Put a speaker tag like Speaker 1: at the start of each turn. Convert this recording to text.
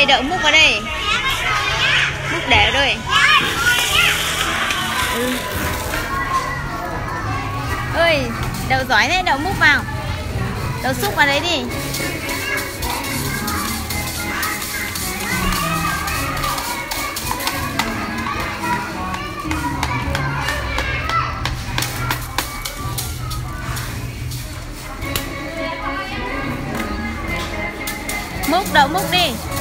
Speaker 1: đây, đậu múc vào đây. Múc để ở đây. Ơi, đậu giỏi thế, đậu múc vào. Đậu xúc vào đấy đi. Múc, đậu múc đi.